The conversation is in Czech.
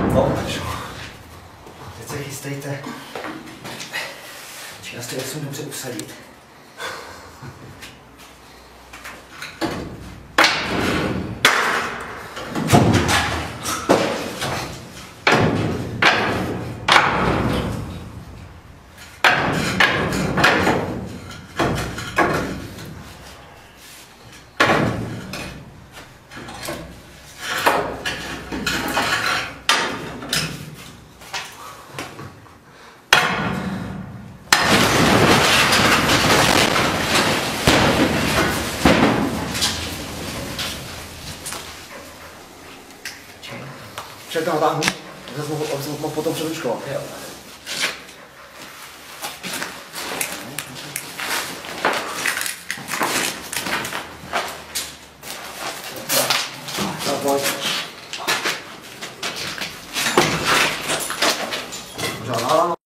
No, teď se chystejte. Či nás to musím dobře usadit. Však to natáhnu, aby jsem mohl potom předuškovat. Jo. Tak pojď. Pořád